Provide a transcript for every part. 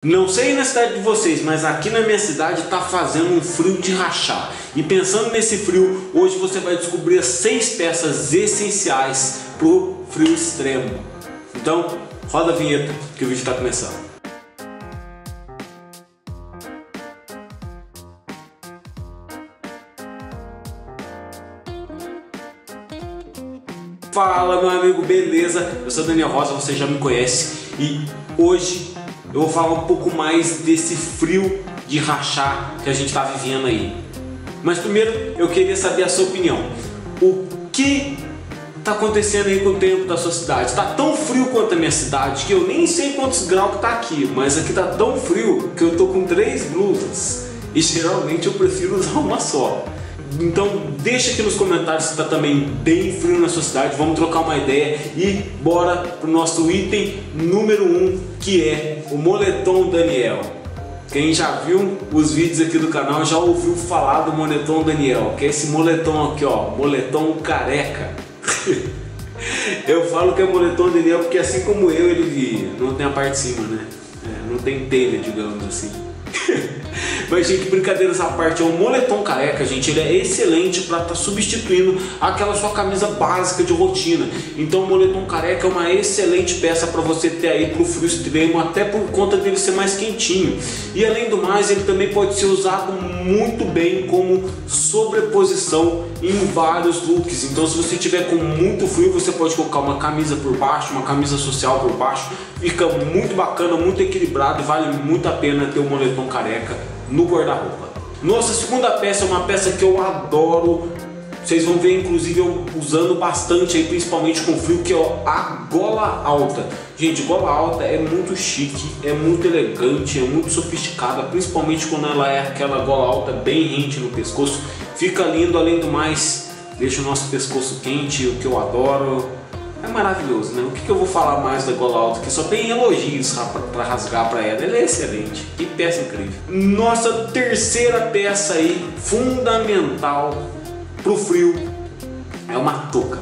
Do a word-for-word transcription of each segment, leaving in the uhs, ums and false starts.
Não sei na cidade de vocês, mas aqui na minha cidade está fazendo um frio de rachar. E pensando nesse frio, hoje você vai descobrir as seis peças essenciais para o frio extremo. Então, roda a vinheta que o vídeo está começando. Fala, meu amigo, beleza? Eu sou Daniel Rosa, você já me conhece e hoje eu vou falar um pouco mais desse frio de rachar que a gente está vivendo aí. Mas primeiro eu queria saber a sua opinião. O que está acontecendo aí com o tempo da sua cidade? Está tão frio quanto a minha cidade que eu nem sei quantos graus que está aqui, mas aqui está tão frio que eu tô com três blusas e geralmente eu prefiro usar uma só. Então deixa aqui nos comentários se está também bem frio na sua cidade, vamos trocar uma ideia e bora pro nosso item número um, que é o moletom Daniel. Quem já viu os vídeos aqui do canal já ouviu falar do moletom Daniel, que é esse moletom aqui, ó, moletom careca. Eu falo que é moletom Daniel porque assim como eu, ele não tem a parte de cima, né? É, não tem telha, digamos assim. Mas, gente, brincadeiras à parte, é um moletom careca, gente, ele é excelente para estar tá substituindo aquela sua camisa básica de rotina. Então o moletom careca é uma excelente peça para você ter aí pro frio extremo, até por conta dele ser mais quentinho. E além do mais, ele também pode ser usado muito bem como sobreposição em vários looks. Então se você tiver com muito frio, você pode colocar uma camisa por baixo, uma camisa social por baixo, fica muito bacana, muito equilibrado e vale muito a pena ter o moletom careca no guarda-roupa. Nossa segunda peça é uma peça que eu adoro, vocês vão ver inclusive eu usando bastante aí, principalmente com frio, que é a gola alta. Gente, gola alta é muito chique, é muito elegante, é muito sofisticada, principalmente quando ela é aquela gola alta bem rente no pescoço, fica lindo. Além do mais, deixa o nosso pescoço quente, o que eu adoro. É maravilhoso, né? O que, que eu vou falar mais da gola alta? Que só tem elogios para rasgar para ela. Ela é excelente. Que peça incrível. Nossa terceira peça aí, fundamental pro frio, é uma touca.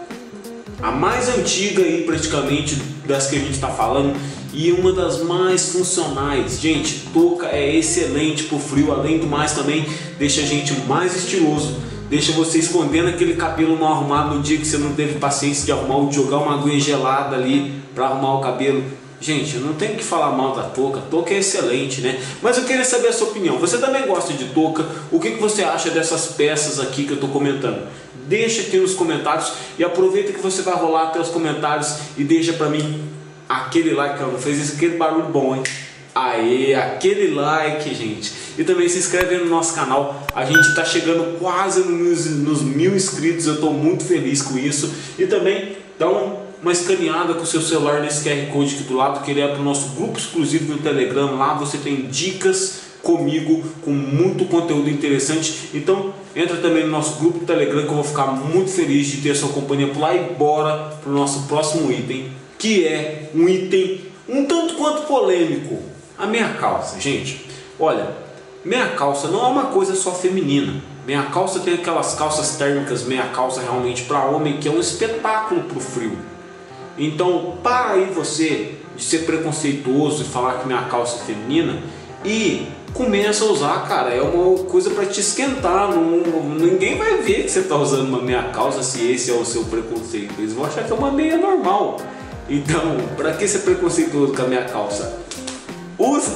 A mais antiga aí praticamente das que a gente está falando e uma das mais funcionais. Gente, touca é excelente pro frio. Além do mais também deixa a gente mais estiloso. Deixa você escondendo aquele cabelo mal arrumado no dia que você não teve paciência de arrumar ou de jogar uma aguinha gelada ali para arrumar o cabelo. Gente, eu não tenho que falar mal da touca, touca é excelente, né? Mas eu queria saber a sua opinião. Você também gosta de touca? O que, que você acha dessas peças aqui que eu estou comentando? Deixa aqui nos comentários e aproveita que você vai rolar até os comentários e deixa para mim aquele like, não fez isso, aquele barulho bom, hein? Aê, aquele like, gente. E também se inscreve no nosso canal. A gente está chegando quase nos, nos mil inscritos. Eu estou muito feliz com isso. E também dá um, uma escaneada com o seu celular nesse Q R Code aqui do lado, que ele é para o nosso grupo exclusivo do Telegram. Lá você tem dicas comigo com muito conteúdo interessante. Então entra também no nosso grupo do Telegram, que eu vou ficar muito feliz de ter a sua companhia por lá. E bora para o nosso próximo item, que é um item um tanto quanto polêmico. A meia calça, gente. Olha, meia calça não é uma coisa só feminina. Meia calça tem aquelas calças térmicas, meia calça realmente para homem, que é um espetáculo para o frio. Então, para aí você de ser preconceituoso e falar que meia calça é feminina e começa a usar, cara, é uma coisa para te esquentar. Não, ninguém vai ver que você está usando uma meia calça se esse é o seu preconceito. Eles vão achar que é uma meia normal. Então, para que ser preconceituoso com a meia calça? Usa!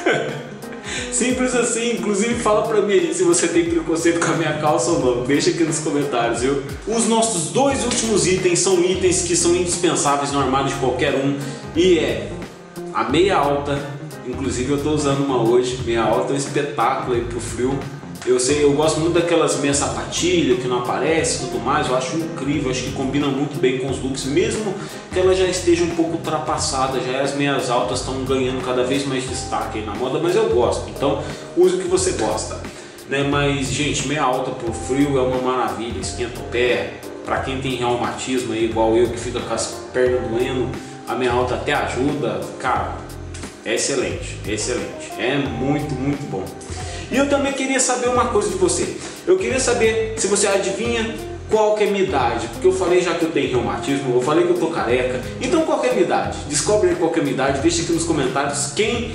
Simples assim. Inclusive fala pra mim aí se você tem preconceito com a minha calça ou não. Deixa aqui nos comentários, viu? Os nossos dois últimos itens são itens que são indispensáveis no armário de qualquer um. E é a meia alta. Inclusive eu tô usando uma hoje. Meia alta é um espetáculo aí pro frio. Eu sei, eu gosto muito daquelas meias sapatilha que não aparece e tudo mais. Eu acho incrível, acho que combina muito bem com os looks, mesmo que ela já esteja um pouco ultrapassada. Já as meias altas estão ganhando cada vez mais destaque aí na moda, mas eu gosto. Então use o que você gosta, né? Mas, gente, meia alta pro frio é uma maravilha, esquenta o pé. Para quem tem reumatismo aí, igual eu, que fica com as pernas doendo, a meia alta até ajuda. Cara, é excelente, é excelente, é muito, muito bom. E eu também queria saber uma coisa de você. Eu queria saber se você adivinha qual que é a minha idade. Porque eu falei já que eu tenho reumatismo, eu falei que eu tô careca. Então qual que é a minha idade? Descobre aí qual que é a minha idade, deixa aqui nos comentários quem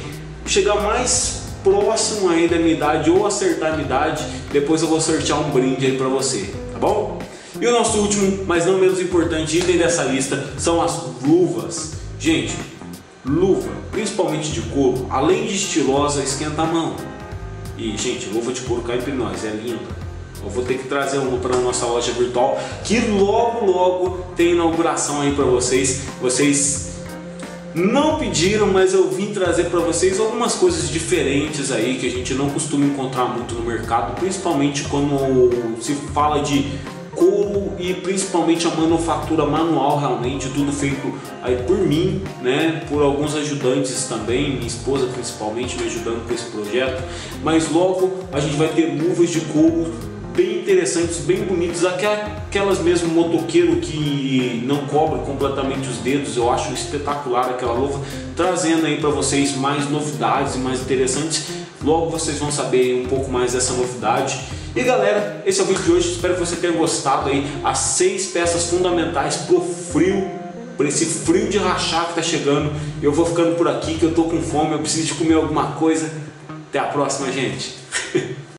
chegar mais próximo aí da minha idade ou acertar a minha idade, depois eu vou sortear um brinde aí pra você, tá bom? E o nosso último, mas não menos importante item dessa lista são as luvas. Gente, luva, principalmente de couro, além de estilosa, esquenta a mão. E gente, luva de couro cá entre nós, é linda. Eu vou ter que trazer uma para a nossa loja virtual, que logo logo tem inauguração aí para vocês. Vocês não pediram, mas eu vim trazer para vocês algumas coisas diferentes aí que a gente não costuma encontrar muito no mercado, principalmente quando se fala de couro e principalmente a manufatura manual, realmente tudo feito aí por mim, né, por alguns ajudantes também, minha esposa principalmente me ajudando com esse projeto. Mas logo a gente vai ter luvas de couro bem interessantes, bem bonitas, aquelas mesmo motoqueiro que não cobre completamente os dedos. Eu acho espetacular aquela luva, trazendo aí para vocês mais novidades e mais interessantes. Logo vocês vão saber um pouco mais dessa novidade. E galera, esse é o vídeo de hoje, espero que você tenha gostado aí, as seis peças fundamentais pro frio, por esse frio de rachar que tá chegando. Eu vou ficando por aqui que eu tô com fome, eu preciso de comer alguma coisa. Até a próxima, gente.